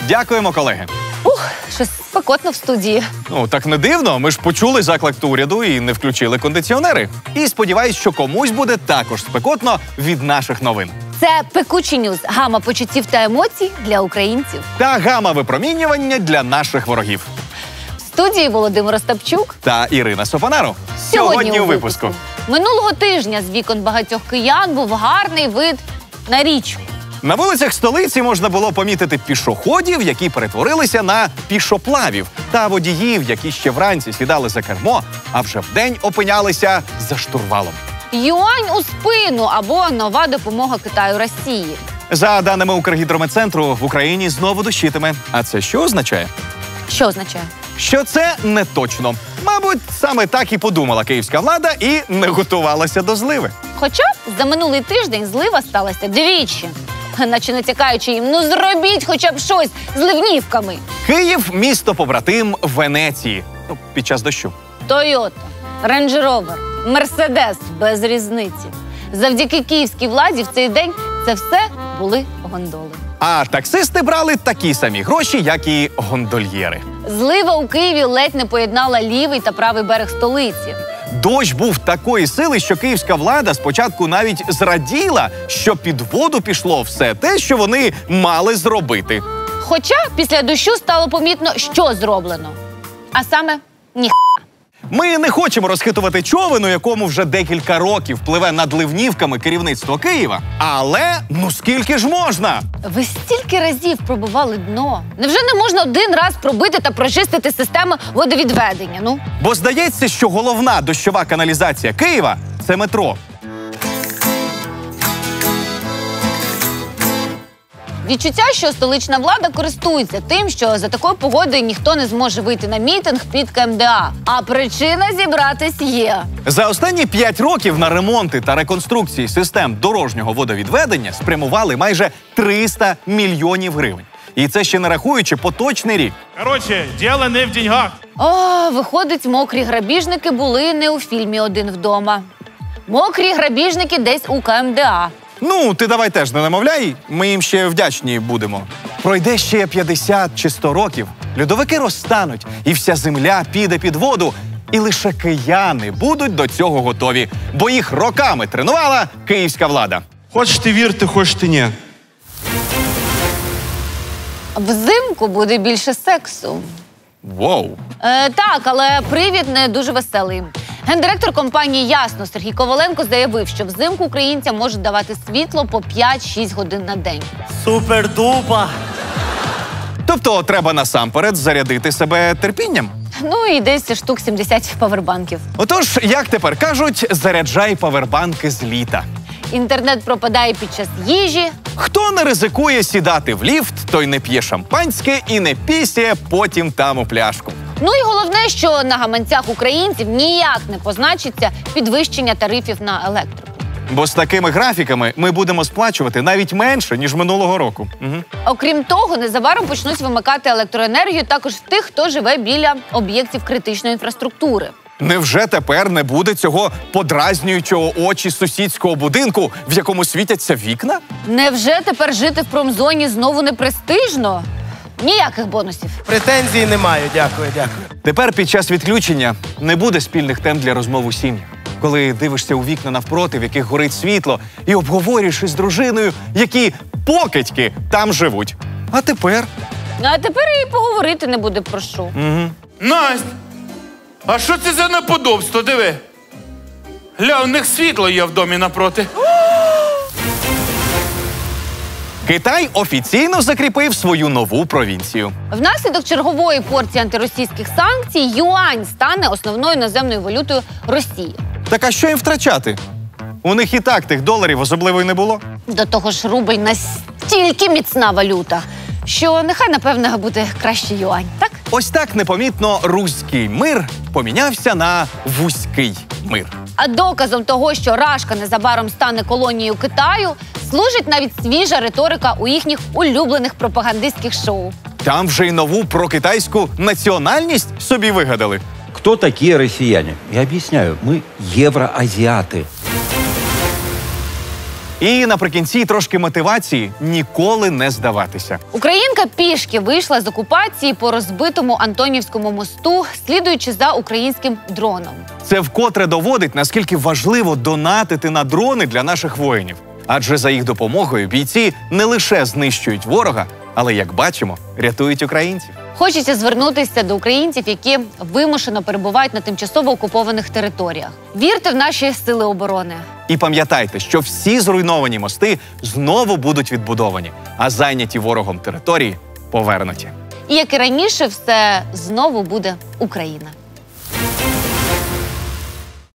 Дякуємо, колеги. Щось спекотно в студії. Ну, так не дивно. Ми ж почули заклик уряду і не включили кондиціонери. І сподіваюсь, що комусь буде також спекотно від наших новин. Це «Пекучі Ньюз» – гама почуттів та емоцій для українців. Та гама випромінювання для наших ворогів. В студії Володимир Остапчук Та Ірина Сопонаро. Сьогодні у випуску. Минулого тижня з вікон багатьох киян був гарний вид на річку. На вулицях столиці можна було помітити пішоходів, які перетворилися на пішоплавів, та водіїв, які ще вранці сідали за кермо, а вже вдень опинялися за штурвалом. Юань у спину або нова допомога Китаю Росії. За даними Укргідрометцентру, в Україні знову дощитиме. А це що означає? Що означає? Що це не точно. Мабуть, саме так і подумала київська влада і не готувалася до зливи. Хоча за минулий тиждень злива сталася двічі. Наче натякаючи їм, ну зробіть хоча б щось з ливнівками. Київ – місто-побратим Венеції. Ну, під час дощу. Тойота, Рейндж Ровер, Мерседес без різниці. Завдяки київській владі в цей день це все були гондоли. А таксисти брали такі самі гроші, як і гондольєри. Злива у Києві ледь не поєднала лівий та правий берег столиці. Дощ був такої сили, що київська влада спочатку навіть зраділа, що під воду пішло все те, що вони мали зробити. Хоча після дощу стало помітно, що зроблено. А саме ні. Ми не хочемо розхитувати човен, у якому вже декілька років пливе над ливнівками керівництво Києва. Але, ну скільки ж можна? Ви стільки разів пробивали дно. Невже не можна один раз пробити та прочистити систему водовідведення? Ну? Бо здається, що головна дощова каналізація Києва – це метро. Відчуття, що столична влада користується тим, що за такою погодою ніхто не зможе вийти на мітинг під КМДА. А причина зібратись є. За останні 5 років на ремонти та реконструкції систем дорожнього водовідведення спрямували майже 300 мільйонів гривень. І це ще не рахуючи поточний рік. Короче, діло не в деньгах. О, виходить, мокрі грабіжники були не у фільмі «Один вдома». Мокрі грабіжники десь у КМДА. Ну, ти давай теж не намовляй, ми їм ще вдячні будемо. Пройде ще 50 чи 100 років, льодовики розтануть, і вся земля піде під воду, і лише кияни будуть до цього готові, бо їх роками тренувала київська влада. Хочеш ти вірте, хочеш ти ні. Взимку буде більше сексу. Воу! Так, але привід не дуже веселий. Гендиректор компанії «Ясно» Сергій Коваленко заявив, що взимку українцям можуть давати світло по 5-6 годин на день. Супер-дупа! Тобто треба насамперед зарядити себе терпінням. Ну і десь штук 70 павербанків. Отож, як тепер кажуть, заряджай павербанки з літа. Інтернет пропадає під час їжі. Хто не ризикує сідати в ліфт, той не п'є шампанське і не пісяє потім там у пляшку. Ну і головне, що на гаманцях українців ніяк не позначиться підвищення тарифів на електрику. Бо з такими графіками ми будемо сплачувати навіть менше, ніж минулого року. Угу. Окрім того, незабаром почнуть вимикати електроенергію також в тих, хто живе біля об'єктів критичної інфраструктури. Невже тепер не буде цього подразнюючого очі сусідського будинку, в якому світяться вікна? Невже тепер жити в промзоні знову не престижно? Ніяких бонусів. Претензій не маю, дякую. Тепер під час відключення не буде спільних тем для розмов у сім'ях. Коли дивишся у вікна навпроти, в яких горить світло, і обговорюєш із дружиною, які покидьки там живуть. А тепер? А тепер і поговорити не буде про що. Насть, а що це за неподобство, диви? Гля, у них світло є в домі напроти. Китай офіційно закріпив свою нову провінцію. Внаслідок чергової порції антиросійських санкцій юань стане основною наземною валютою Росії. Так а що їм втрачати? У них і так тих доларів особливо й не було. До того ж, рубль настільки міцна валюта, що нехай, напевно, буде краще юань, так? Ось так непомітно руський мир помінявся на вузький мир. А доказом того, що Рашка незабаром стане колонією Китаю, служить навіть свіжа риторика у їхніх улюблених пропагандистських шоу. Там вже й нову прокитайську національність собі вигадали. Кто такие россияне? Я объясняю, мы евроазиаты. І наприкінці трошки мотивації ніколи не здаватися. Українка пішки вийшла з окупації по розбитому Антонівському мосту, слідуючи за українським дроном. Це вкотре доводить, наскільки важливо донатити на дрони для наших воїнів. Адже за їх допомогою бійці не лише знищують ворога, але, як бачимо, рятують українців. Хочеться звернутися до українців, які вимушено перебувають на тимчасово окупованих територіях. Вірте в наші сили оборони. І пам'ятайте, що всі зруйновані мости знову будуть відбудовані, а зайняті ворогом території повернуті. І як і раніше, все знову буде Україна.